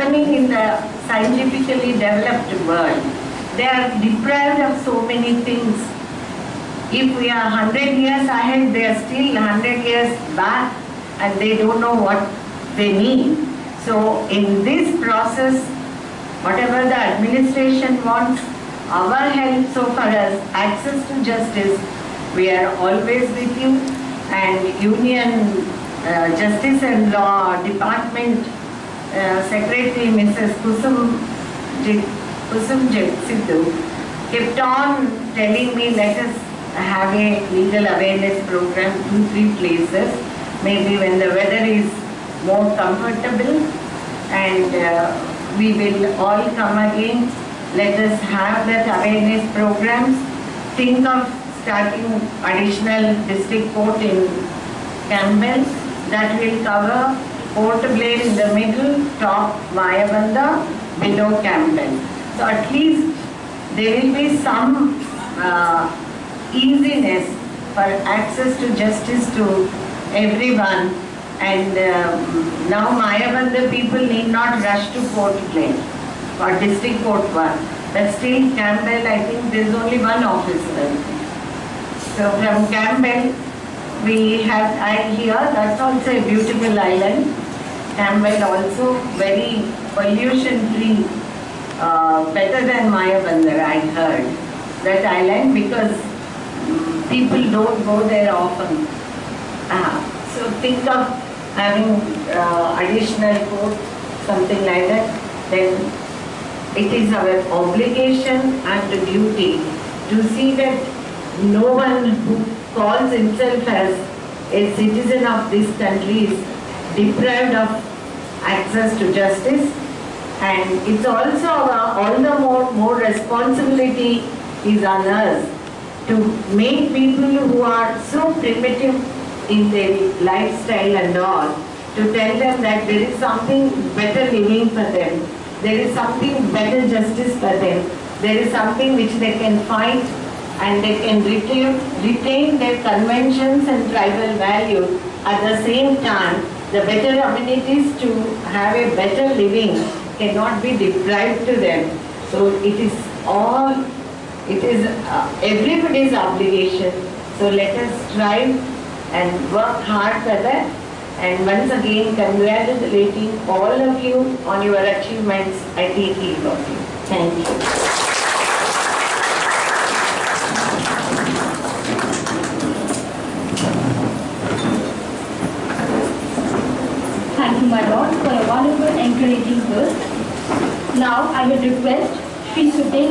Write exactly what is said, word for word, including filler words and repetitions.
happening in the scientifically developed world. They are deprived of so many things. If we are one hundred years ahead, they are still one hundred years back and they don't know what they need. So in this process, whatever the administration wants, our help so far as access to justice, we are always with you. And Union uh, Justice and Law Department uh, Secretary Missus Kusum Kusumjit Sidhu kept on telling me, let us have a legal awareness program, two, three places, maybe when the weather is more comfortable, and uh, we will all come again. Let us have that awareness programs. Think of starting additional district court in Campbell that will cover Port Blair in the middle, top Mayabanda, below Campbell. So at least there will be some uh, easiness for access to justice to everyone. And uh, now Mayabanda people need not rush to Port Blair or district court one. But still Campbell, I think there is only one officer. So from Campbell, we have, I hear that's also a beautiful island. Campbell also very pollution free, uh, better than Mayabandar, I heard. That island, because um, people don't go there often. Ah, so think of having uh, additional court, something like that. Then it is our obligation and duty to see that no one who calls himself as a citizen of this country is deprived of access to justice. And it's also our, all the more, more responsibility is on us to make people who are so primitive in their lifestyle and all, to tell them that there is something better living for them, there is something better justice for them, there is something which they can find, and they can retain, retain their conventions and tribal values. At the same time, the better amenities to have a better living cannot be deprived to them. So it is all, it is uh, everybody's obligation. So let us strive and work hard for that. And once again, congratulating all of you on your achievements. I take leave of you. Thank you. Thank you, my lord, for a wonderful encouraging word. Now I will request Sri Sute